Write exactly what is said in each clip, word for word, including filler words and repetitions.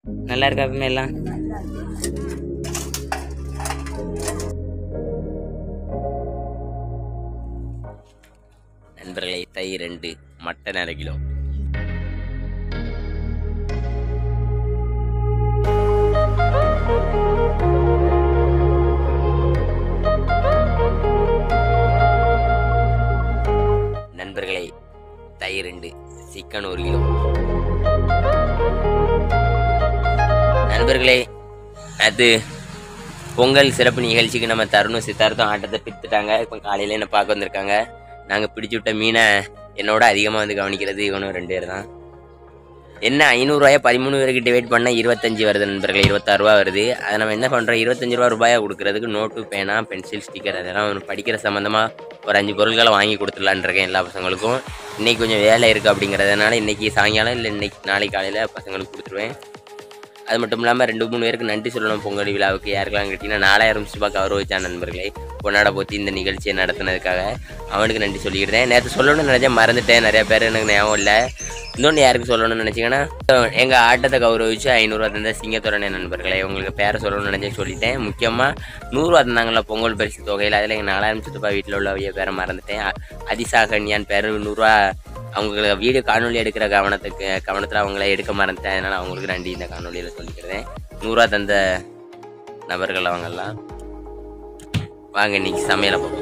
நல்லா இருக்கா எப்பவுமே எல்லாம்? நண்பர்களை தயிர் ரெண்டு, மட்டன் அரை கிலோ. நண்பர்களை தயிர் ரெண்டு, சிக்கன் ஒரு கிலோ. நண்பர்களே, அது பொங்கல் சிறப்பு நிகழ்ச்சிக்கு நம்ம தருணும் சித்தார்த்தம் ஆட்டத்தை பிடித்துட்டாங்க. இப்போ காலையில் என்ன பார்க்க வந்திருக்காங்க. நாங்கள் பிடிச்சி விட்ட மீனை என்னோட அதிகமாக வந்து கவனிக்கிறது இவனும் ரெண்டு பேர் தான். என்ன ஐநூறுரூவாயை பதிமூணு பேருக்கு டிவைட் பண்ணால் இருபத்தஞ்சி வருது நண்பர்களே, இருபத்தாறு ரூபா வருது. அதை நம்ம என்ன பண்ணுறோம், இருபத்தஞ்சி ரூபா ரூபாயை கொடுக்குறதுக்கு நோட்டு, பேனா, பென்சில், ஸ்டிக்கர் அதெல்லாம் படிக்கிற சம்மந்தமாக ஒரு அஞ்சு பொருட்களை வாங்கி கொடுத்துடலான் இருக்கேன் எல்லா பசங்களுக்கும். இன்றைக்கி கொஞ்சம் வேலை இருக்குது அப்படிங்கிறதுனால இன்றைக்கி சாயங்காலம் இல்லை இன்னைக்கு நாளைக்கு காலையில் பசங்களுக்கு கொடுத்துருவேன். அது மட்டும் இல்லாமல் ரெண்டு மூணு பேருக்கு நன்றி சொல்லணும் பொங்கல் விழாவுக்கு. யாருக்கெல்லாம் கேட்டிங்கன்னா நாலாயிரம் ரூபாய் கௌரவிச்சான் நண்பர்களே பொன்னாட போத்தி இந்த நிகழ்ச்சியை நடத்தினதுக்காக. அவனுக்கு நன்றி சொல்லிக்கிட்டேன். நேற்று சொல்லணும்னு நினச்சேன், மறந்துட்டேன். நிறையா பேர் எனக்கு ஞாபகம் இல்லை. இன்னொன்று யாருக்கு சொல்லணும்னு நினச்சிங்கன்னா, எங்கள் ஆட்டத்தை கௌரவிச்சு ஐநூறுரூவா தந்த சிங்கத்துறனே நண்பர்களே, உங்களுக்கு பேரை சொல்லணும்னு நினச்சேன், சொல்லிட்டேன். முக்கியமாக நூறுரூவா தந்தாங்களா பொங்கல் பரிசு தொகையில், அதில் எங்கள் நாலாயிரம் சுற்றுப்பா வீட்டில் உள்ள பேரை மறந்துட்டேன். அதிசாகன்யான் பேர் நூறுரூவா அவங்களுக்கு வீடியோ காணொலி எடுக்கிற கவனத்துக்கு கவனத்தில் அவங்கள எடுக்க மறந்துட்டேன். அதனால் அவங்களுக்கு நன்றி இந்த காணொலியில் சொல்லிக்கிறேன். நூறுரூவா தந்த நபர்கள் அவங்கெல்லாம். வாங்க இன்னைக்கு சமையலை பார்ப்போம்.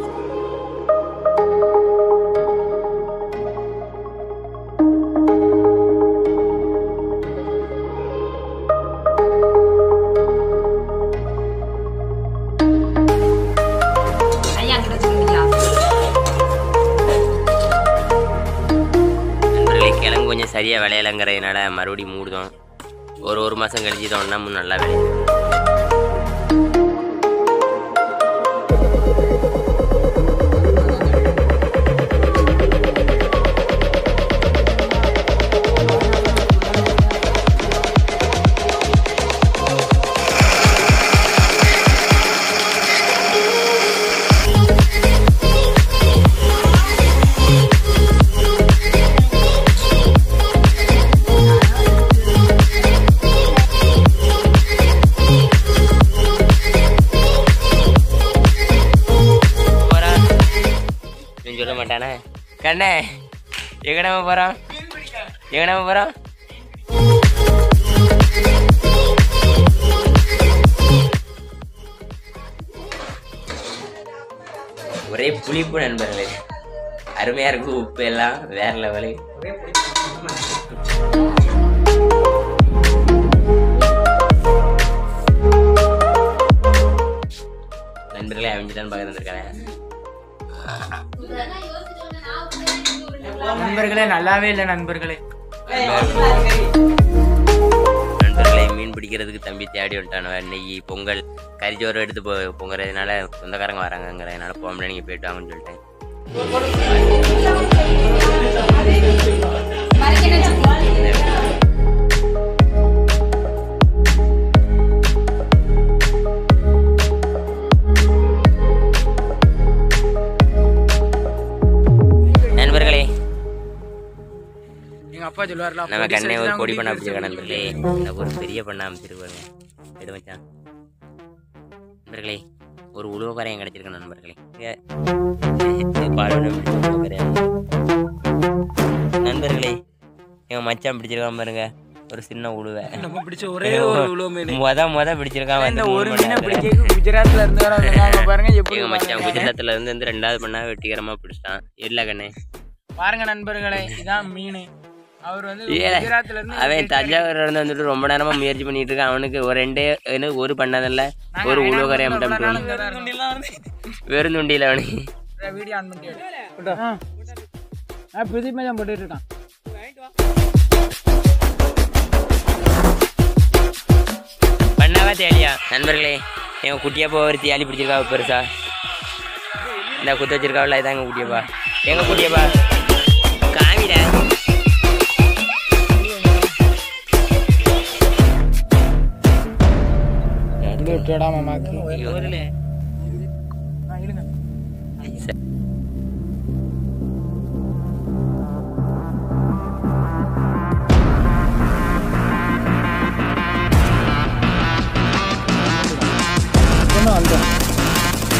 கிழங்கு கொஞ்சம் சரியாக விளையலைங்கிறதுனால மறுபடியும் மூடுதோம். ஒரு ஒரு மாதம் கழிச்சு தோணுன்னா முன் நல்லா விளையும். சொல்ல மாட்டானே கண்ணே, எங்க நம்ம போறோம் எங்க நம்ம போறோம் ஒரே புளிப்பு நண்பர்களே, அருமையா இருக்கு. உப்பு எல்லாம் வேற லெவலு. நண்பர்களே அவிஞ்சிட்டான்னு பார்க்க வந்திருக்காங்க. நண்பர்களே நல்லாவே இல்லை நண்பர்களே. நண்பர்களே மீன் பிடிக்கிறதுக்கு தம்பி தேடி வந்துட்டானுவ. இன்னைக்கு பொங்கல் கறிச்சோறு எடுத்து போ பொங்குறதுனால சொந்தக்காரங்க வராங்கிறதுனால போகல, நீங்கள் போயிட்டு வாங்கன்னு சொல்லிட்டேன். நண்பர்களே அப்பா சொல்லுவார்ல, நம்ம கண்ணே ஒரு பொடி பண்ண அமைச்சிருக்க நண்பர்களே. இந்த ஒரு பெரிய பண்ண அமைச்சிருப்பாங்க எடு மச்சான். நண்பர்களே ஒரு உழுவ கரையம் கிடைச்சிருக்க நண்பர்களே. நண்பர்களே எங்க மச்சான் பிடிச்சிருக்கான் பாருங்க, ஒரு சின்ன உழுவை. நம்ம பிடிச்ச ஒரே ஒரு உழுவ மீன் மொத மொத பிடிச்சிருக்கான். இந்த ஒரு மீனை பிடிக்க குஜராத்ல இருந்து வராங்க பாருங்க. எப்படி மச்சான் குஜராத்ல இருந்து வந்து ரெண்டாவது பண்ணா வெற்றிகரமா பிடிச்சிட்டான். இல்ல கண்ணே பாருங்க நண்பர்களே, இதான் மீன். அவர் வந்து குஜராத்ல இருந்து அவன் தஞ்சாவூர்ல இருந்து வந்துட்டு ரொம்ப நேரமா முயற்சி பண்ணிட்டு இருக்கான். அவனுக்கு ஒரு ரெண்டே ஒரு பண்ணதில்ல, ஒரு உழுவகரையை மட்டும் வெறும் துண்டியில அவனுக்கு வீடியோ ஆன் பண்ணிட்டு புது மேஜம் போட்டுட்டு இருக்கான். பண்ணாவா தேலியா நண்பர்களே, எங்க குட்டியாப்பா ஒரு தேலி பிடிச்சிருக்கா பெருசா. இந்த குத்த வச்சிருக்காவில்ல, இதான் எங்க குட்டியப்பா. எங்க குட்டியப்பா காமிட மாமாக்கு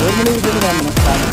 ஒரு மணி விட்டு வரணும்.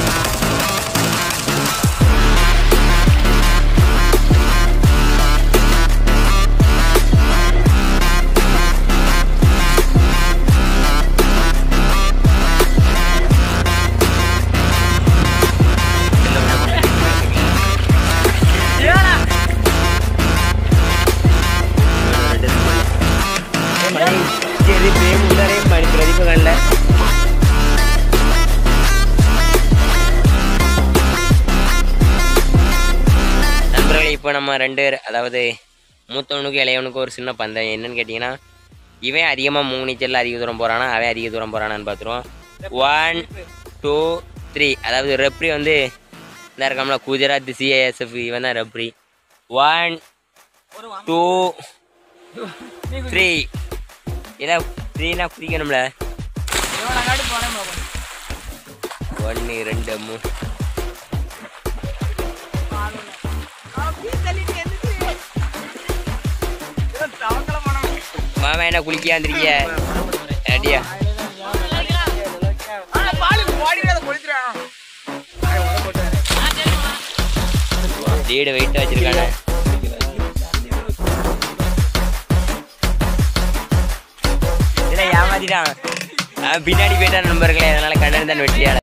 நண்பர்களே, இப்போ நம்ம ரெண்டு பேர், அதாவது மூத்தவனுக்கு இளையவனுக்கு ஒரு சின்ன பந்தயம். என்னன்னு கேட்டிங்கன்னா, இவன் அதிகமாக மூணு நீச்சலில் அதிக தூரம் போகிறானா, அவன் அதிக தூரம் போகிறானான்னு பார்த்துருவோம். ஒன் டூ த்ரீ, அதாவது ரெப்ரி வந்து இந்த இருக்காமல குஜராத் சிஏஎஸ்எஃப், இவன் தான் ரெப்ரி. ஒன் டூ த்ரீ, ஏதாவது த்ரீனா குதிக்கணும்ல. ஒன்று ரெண்டு மூணு. மாமா என்ன குளிக்க வந்துருக்கிய அடியா? லீடு வெயிட்டா வச்சிருக்கானே. இதுல ஏமாத்திட்டான், பின்னாடி போயிட்டான் நண்பர்களே. அதனால கண்ணன் தான் வெற்றியாளர்.